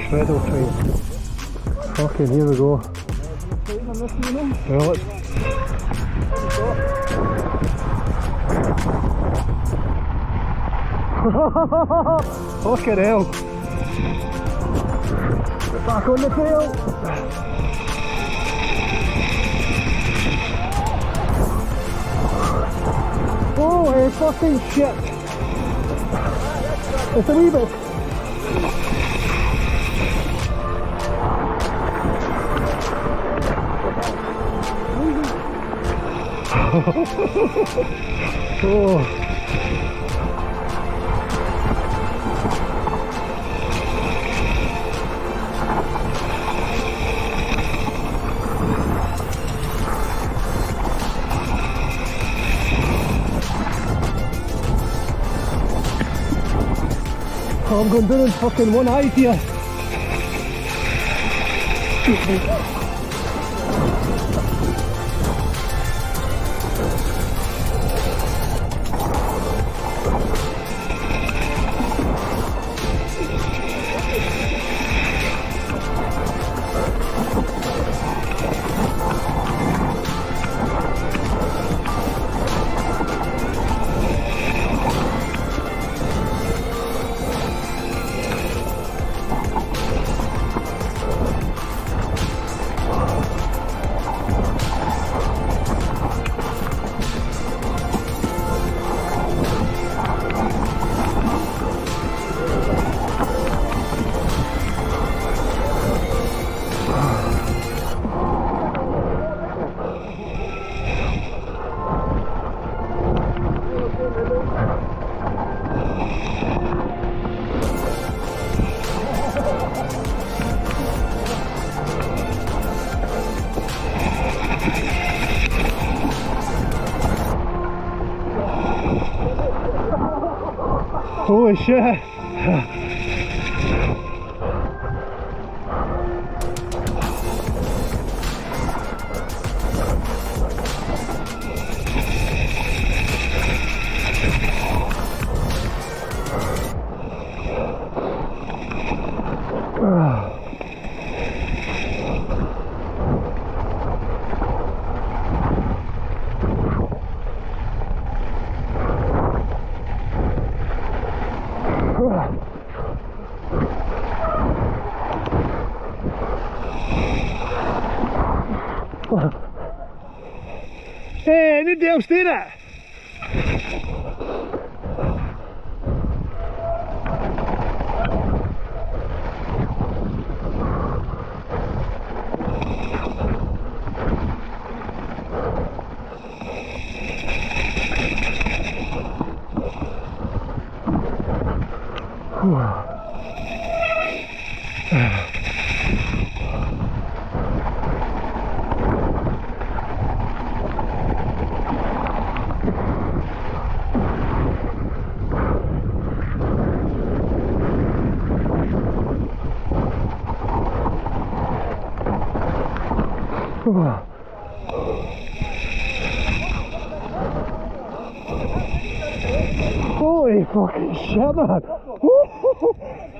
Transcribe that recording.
Shredder train. Fucking, here we go. Well, fucking hell. Get back on the tail. Oh, fucking shit. It's a wee bit. Oh. I'm going down in fucking one eye here. Holy shit! Hey, nobody else did it! Holy fucking shit, man!